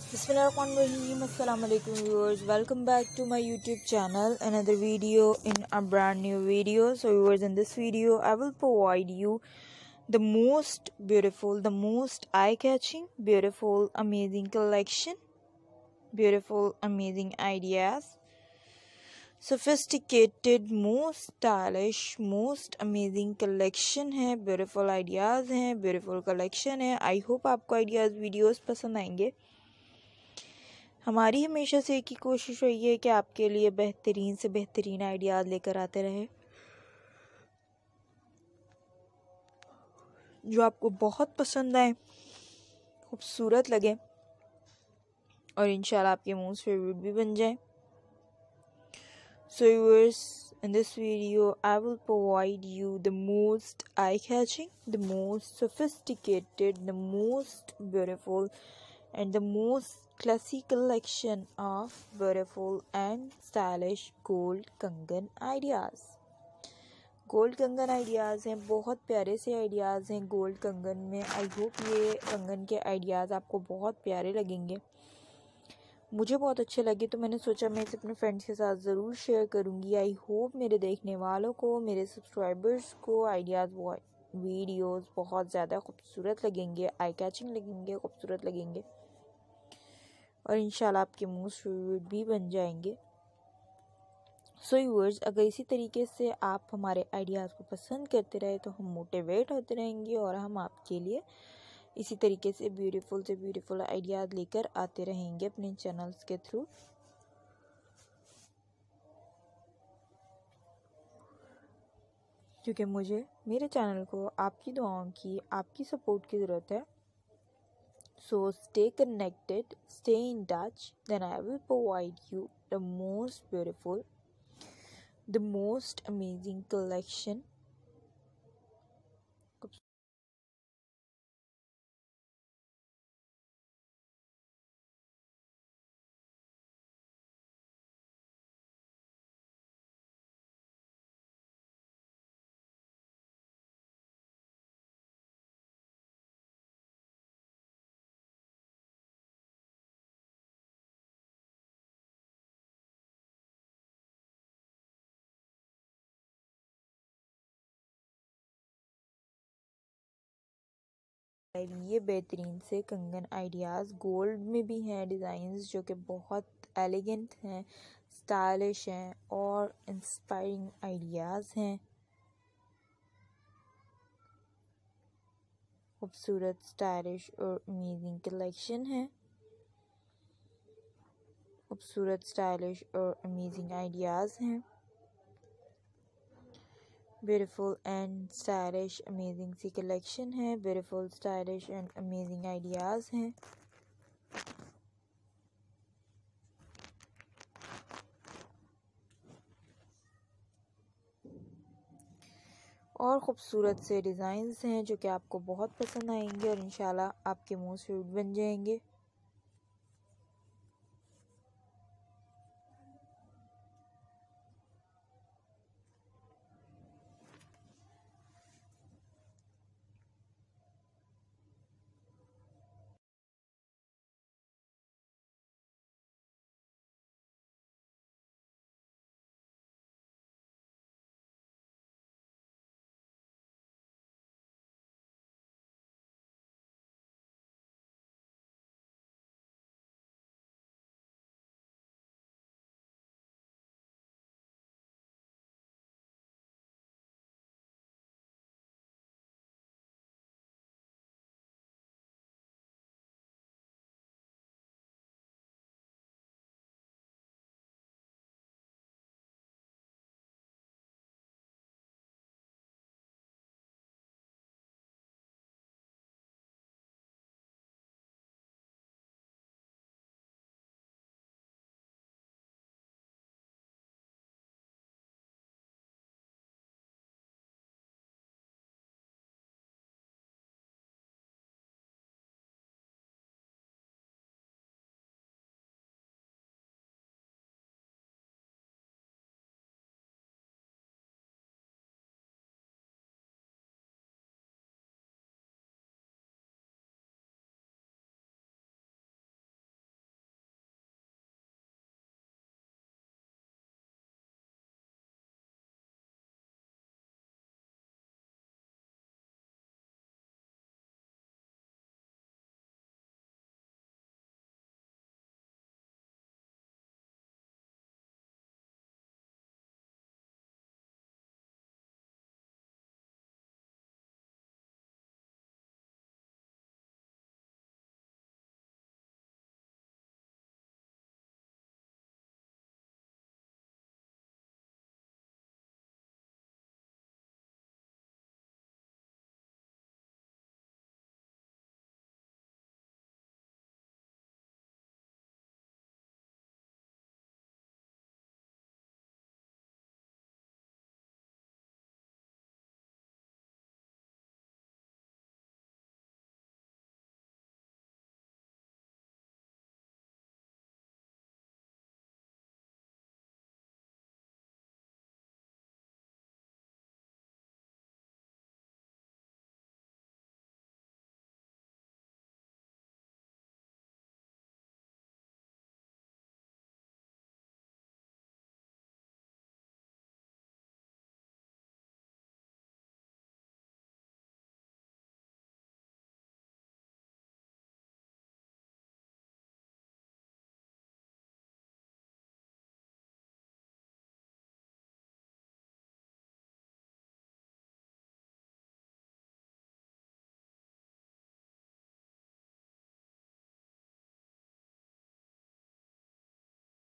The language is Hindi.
Bismillahirrahmanirrahim. Assalamu alaikum viewers. Welcome back to my YouTube channel. Another video in a brand new video. So viewers, in this video I will provide you the most beautiful, the most eye-catching, beautiful, amazing collection, beautiful, amazing ideas, sophisticated, most stylish, most amazing collection है, beautiful ideas हैं, beautiful collection है. I hope आपको ideas videos पसंद आएंगे. हमारी हमेशा से एक ही कोशिश रही है कि आपके लिए बेहतरीन से बेहतरीन आइडियाज़ लेकर आते रहे, जो आपको बहुत पसंद आए, खूबसूरत लगे और इंशाल्लाह आपके मोस्ट फेवरेट भी बन जाए. So viewers, in this video I will provide you the most eye-catching, the most sophisticated, the most beautiful and the most classy collection of beautiful and stylish gold कंगन ideas. गोल्ड कंगन आइडियाज़ हैं, बहुत प्यारे से आइडियाज़ हैं गोल्ड कंगन में. आई होप ये कंगन के आइडियाज़ आपको बहुत प्यारे लगेंगे. मुझे बहुत अच्छे लगे तो मैंने सोचा मैं इसे अपने फ्रेंड्स के साथ ज़रूर शेयर करूँगी. आई होप मेरे देखने वालों को, मेरे सब्सक्राइबर्स को आइडियाज़ वीडियोस बहुत ज़्यादा खूबसूरत लगेंगे, आई कैचिंग लगेंगे, खूबसूरत लगेंगे और इंशाल्लाह आपके मोस्ट फेवरेट भी बन जाएंगे. सो व्यूअर्स, अगर इसी तरीके से आप हमारे आइडियाज़ को पसंद करते रहे तो हम मोटिवेट होते रहेंगे और हम आपके लिए इसी तरीके से ब्यूटीफुल आइडियाज़ लेकर आते रहेंगे अपने चैनल्स के थ्रू. क्योंकि मुझे मेरे चैनल को आपकी दुआओं की, आपकी सपोर्ट की ज़रूरत है. So stay connected, stay in touch, then I will provide you the most beautiful, the most amazing collection. ये बेहतरीन से कंगन आइडियाज़ गोल्ड में भी हैं, डिज़ाइंस जो कि बहुत एलिगेंट हैं, स्टाइलिश हैं और इंस्पायरिंग आइडियाज़ हैं. खूबसूरत, स्टाइलिश और अमेजिंग कलेक्शन है. खूबसूरत, स्टाइलिश और अमेजिंग आइडियाज़ हैं. ब्यूटीफुल एंड स्टाइलिश अमेजिंग सी कलेक्शन है. Beautiful, stylish and amazing ideas हैं. और ख़ूबसूरत से डिज़ाइंस हैं जो कि आपको बहुत पसंद आएंगे और इंशाल्लाह आपके मोस्ट फेवरेट बन जाएंगे.